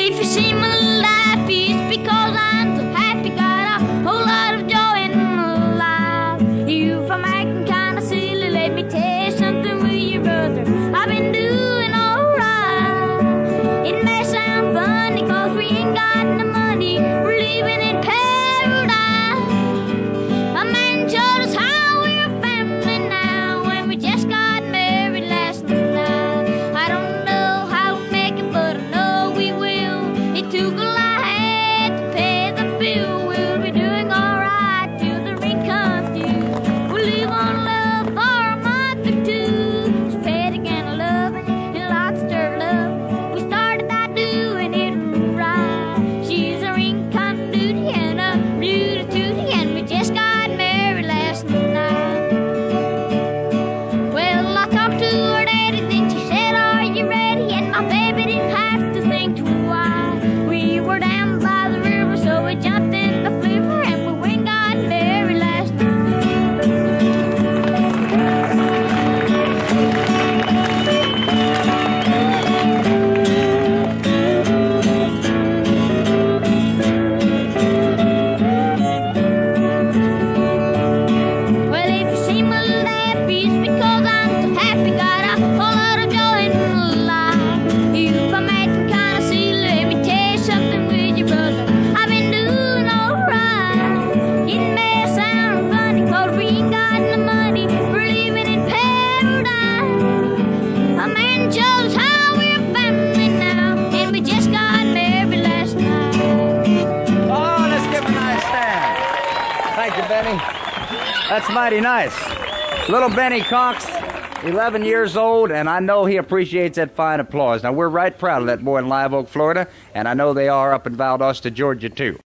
if you see my life, it's because I'm so happy. Got a whole lot of joy in my life. If I'm acting kinda silly, let me tell you something with your brother. I've been doing alright. It may sound funny, cause we ain't got no money. We're living in paradise. A man showed us how we're a family now, and we just got married last night. I don't know how to make it, but I know we will. It took a lot to pay the bill. We'll be doing alright till the ring comes due. We'll live on love for a month or two. Just petting and loving and lots of dirt love. We started out doing it right. She's a ring come duty and a beauty tootie, and we just got married last night. Well, I talked to her daddy, then she said, "Are you ready?" And my baby didn't have to think twice. We were down by the river, so we jumped in the flivver, and we went and got married last night. Well, if you see my laugh, it's because I'm so happy. Got a whole lot of joy in my life. If I'm acting kinda silly, let me tell you something with your brother. I've been doing alright. It may sound funny, cause we ain't got no money. We're living in paradise. A man shows how we're a family now, and we just got married last night. Oh, let's give him a nice stand. Thank you, Benny. That's mighty nice. Little Benny Cox, 11 years old, and I know he appreciates that fine applause. Now, we're right proud of that boy in Live Oak, Florida, and I know they are up in Valdosta, Georgia, too.